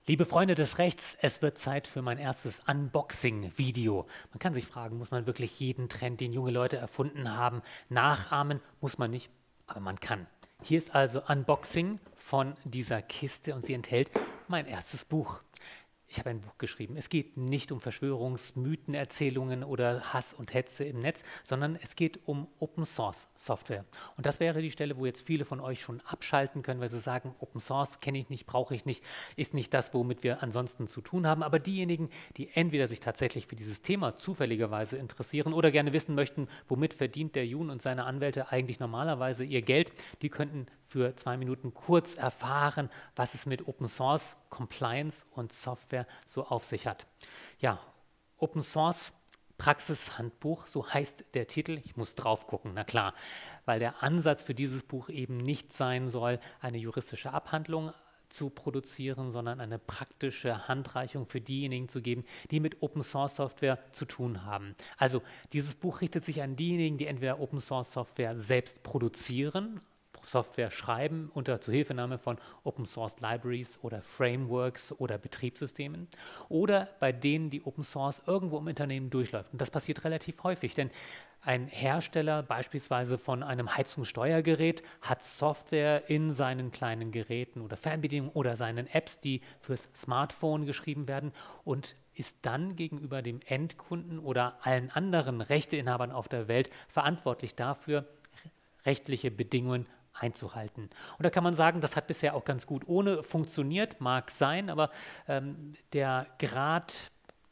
Liebe Freunde des Rechts, es wird Zeit für mein erstes Unboxing-Video. Man kann sich fragen, muss man wirklich jeden Trend, den junge Leute erfunden haben, nachahmen? Muss man nicht, aber man kann. Hier ist also Unboxing von dieser Kiste und sie enthält mein erstes Buch. Ich habe ein Buch geschrieben. Es geht nicht um Verschwörungsmythen, Erzählungen oder Hass und Hetze im Netz, sondern es geht um Open Source Software. Und das wäre die Stelle, wo jetzt viele von euch schon abschalten können, weil sie sagen, Open Source kenne ich nicht, brauche ich nicht, ist nicht das, womit wir ansonsten zu tun haben. Aber diejenigen, die entweder sich tatsächlich für dieses Thema zufälligerweise interessieren oder gerne wissen möchten, womit verdient der Jun und seine Anwälte eigentlich normalerweise ihr Geld, die könnten für 2 Minuten kurz erfahren, was es mit Open Source, Compliance und Software so auf sich hat. Ja, Open Source Praxishandbuch, so heißt der Titel. Ich muss drauf gucken, na klar, weil der Ansatz für dieses Buch eben nicht sein soll, eine juristische Abhandlung zu produzieren, sondern eine praktische Handreichung für diejenigen zu geben, die mit Open Source Software zu tun haben. Also dieses Buch richtet sich an diejenigen, die entweder Open Source Software selbst produzieren, Software schreiben unter Zuhilfenahme von Open Source Libraries oder Frameworks oder Betriebssystemen oder bei denen die Open Source irgendwo im Unternehmen durchläuft. Und das passiert relativ häufig, denn ein Hersteller beispielsweise von einem Heizungssteuergerät hat Software in seinen kleinen Geräten oder Fernbedienungen oder seinen Apps, die fürs Smartphone geschrieben werden und ist dann gegenüber dem Endkunden oder allen anderen Rechteinhabern auf der Welt verantwortlich dafür, rechtliche Bedingungen einzuhalten. Und da kann man sagen, das hat bisher auch ganz gut ohne funktioniert, mag sein, aber der Grad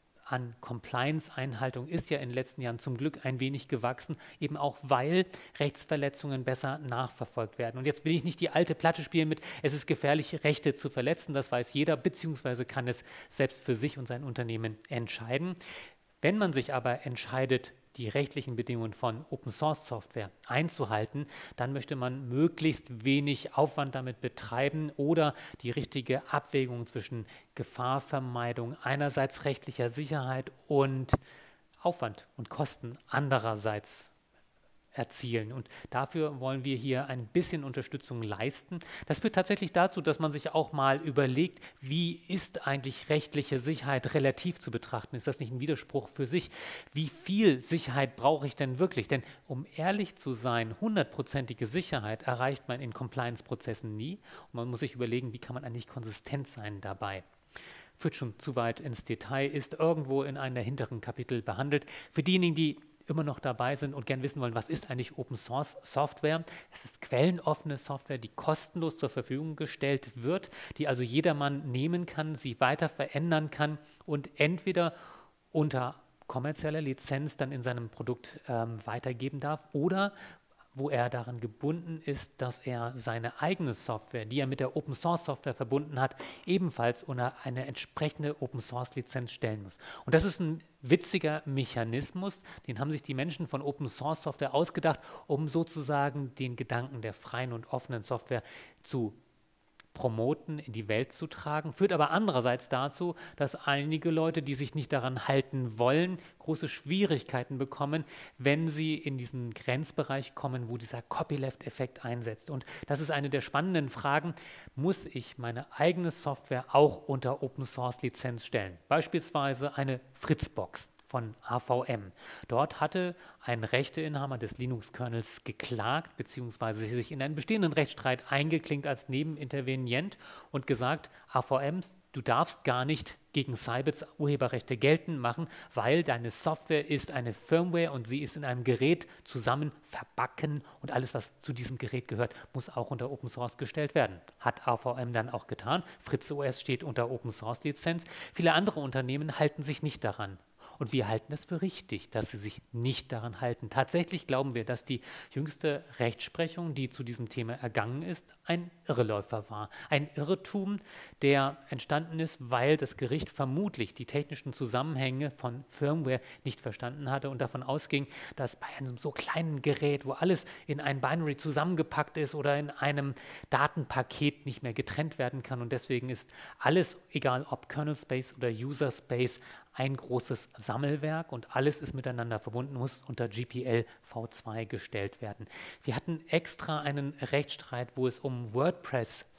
an Compliance-Einhaltung ist ja in den letzten Jahren zum Glück ein wenig gewachsen, eben auch weil Rechtsverletzungen besser nachverfolgt werden. Und jetzt will ich nicht die alte Platte spielen mit, es ist gefährlich, Rechte zu verletzen, das weiß jeder, beziehungsweise kann es selbst für sich und sein Unternehmen entscheiden. Wenn man sich aber entscheidet, die rechtlichen Bedingungen von Open Source Software einzuhalten, dann möchte man möglichst wenig Aufwand damit betreiben oder die richtige Abwägung zwischen Gefahrvermeidung einerseits rechtlicher Sicherheit und Aufwand und Kosten andererseits erzielen. Und dafür wollen wir hier ein bisschen Unterstützung leisten. Das führt tatsächlich dazu, dass man sich auch mal überlegt, wie ist eigentlich rechtliche Sicherheit relativ zu betrachten? Ist das nicht ein Widerspruch für sich? Wie viel Sicherheit brauche ich denn wirklich? Denn um ehrlich zu sein, 100%ige Sicherheit erreicht man in Compliance-Prozessen nie. Und man muss sich überlegen, wie kann man eigentlich konsistent sein dabei? Führt schon zu weit ins Detail, ist irgendwo in einem der hinteren Kapitel behandelt. Für diejenigen, die immer noch dabei sind und gern wissen wollen, was ist eigentlich Open Source Software? Es ist quellenoffene Software, die kostenlos zur Verfügung gestellt wird, die also jedermann nehmen kann, sie weiter verändern kann und entweder unter kommerzieller Lizenz dann in seinem Produkt weitergeben darf oder wo er daran gebunden ist, dass er seine eigene Software, die er mit der Open Source Software verbunden hat, ebenfalls unter eine entsprechende Open Source Lizenz stellen muss. Und das ist ein witziger Mechanismus, den haben sich die Menschen von Open Source Software ausgedacht, um sozusagen den Gedanken der freien und offenen Software zu promoten, in die Welt zu tragen, führt aber andererseits dazu, dass einige Leute, die sich nicht daran halten wollen, große Schwierigkeiten bekommen, wenn sie in diesen Grenzbereich kommen, wo dieser Copyleft-Effekt einsetzt. Und das ist eine der spannenden Fragen, muss ich meine eigene Software auch unter Open-Source-Lizenz stellen? Beispielsweise eine Fritzbox von AVM. Dort hatte ein Rechteinhaber des Linux-Kernels geklagt bzw. sich in einen bestehenden Rechtsstreit eingeklinkt als Nebenintervenient und gesagt, AVM, du darfst gar nicht gegen Sybits Urheberrechte geltend machen, weil deine Software ist eine Firmware und sie ist in einem Gerät zusammen verbacken und alles, was zu diesem Gerät gehört, muss auch unter Open Source gestellt werden. Hat AVM dann auch getan. FritzOS steht unter Open Source Lizenz. Viele andere Unternehmen halten sich nicht daran. Und wir halten es für richtig, dass sie sich nicht daran halten. Tatsächlich glauben wir, dass die jüngste Rechtsprechung, die zu diesem Thema ergangen ist, ein Irreläufer war. Ein Irrtum, der entstanden ist, weil das Gericht vermutlich die technischen Zusammenhänge von Firmware nicht verstanden hatte und davon ausging, dass bei einem so kleinen Gerät, wo alles in ein Binary zusammengepackt ist oder in einem Datenpaket nicht mehr getrennt werden kann und deswegen ist alles, egal ob Kernel Space oder User Space, ein großes Sammelwerk und alles ist miteinander verbunden, muss unter GPL v2 gestellt werden. Wir hatten extra einen Rechtsstreit, wo es um WordPress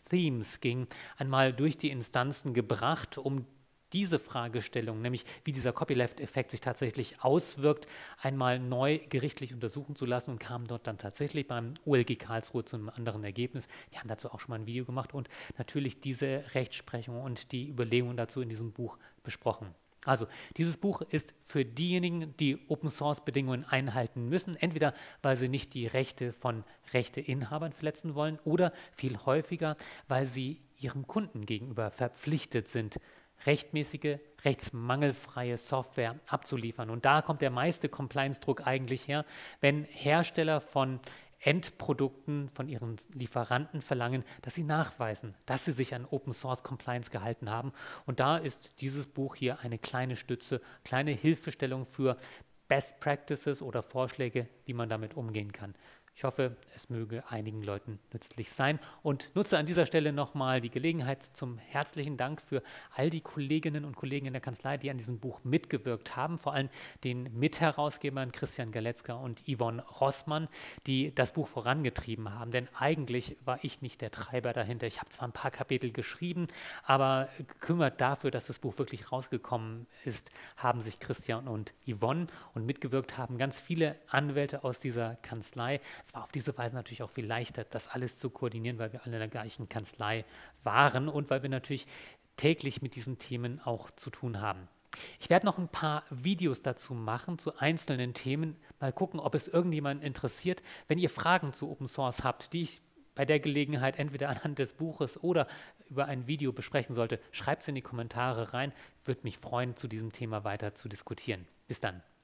Themes ging, einmal durch die Instanzen gebracht, um diese Fragestellung, nämlich wie dieser Copyleft-Effekt sich tatsächlich auswirkt, einmal neu gerichtlich untersuchen zu lassen und kam dort dann tatsächlich beim OLG Karlsruhe zu einem anderen Ergebnis. Wir haben dazu auch schon mal ein Video gemacht und natürlich diese Rechtsprechung und die Überlegungen dazu in diesem Buch besprochen. Also, dieses Buch ist für diejenigen, die Open-Source-Bedingungen einhalten müssen, entweder weil sie nicht die Rechte von Rechteinhabern verletzen wollen oder viel häufiger, weil sie ihrem Kunden gegenüber verpflichtet sind, rechtmäßige, rechtsmangelfreie Software abzuliefern. Und da kommt der meiste Compliance-Druck eigentlich her, wenn Hersteller von Endprodukten von ihren Lieferanten verlangen, dass sie nachweisen, dass sie sich an Open Source Compliance gehalten haben. Und da ist dieses Buch hier eine kleine Stütze, kleine Hilfestellung für Best Practices oder Vorschläge, wie man damit umgehen kann. Ich hoffe, es möge einigen Leuten nützlich sein und nutze an dieser Stelle nochmal die Gelegenheit zum herzlichen Dank für all die Kolleginnen und Kollegen in der Kanzlei, die an diesem Buch mitgewirkt haben, vor allem den Mitherausgebern Christian Galetzka und Yvonne Rossmann, die das Buch vorangetrieben haben, denn eigentlich war ich nicht der Treiber dahinter. Ich habe zwar ein paar Kapitel geschrieben, aber gekümmert dafür, dass das Buch wirklich rausgekommen ist, haben sich Christian und Yvonne, und mitgewirkt haben ganz viele Anwälte aus dieser Kanzlei. Es war auf diese Weise natürlich auch viel leichter, das alles zu koordinieren, weil wir alle in der gleichen Kanzlei waren und weil wir natürlich täglich mit diesen Themen auch zu tun haben. Ich werde noch ein paar Videos dazu machen, zu einzelnen Themen. Mal gucken, ob es irgendjemanden interessiert. Wenn ihr Fragen zu Open Source habt, die ich bei der Gelegenheit entweder anhand des Buches oder über ein Video besprechen sollte, schreibt es in die Kommentare rein. Würde mich freuen, zu diesem Thema weiter zu diskutieren. Bis dann.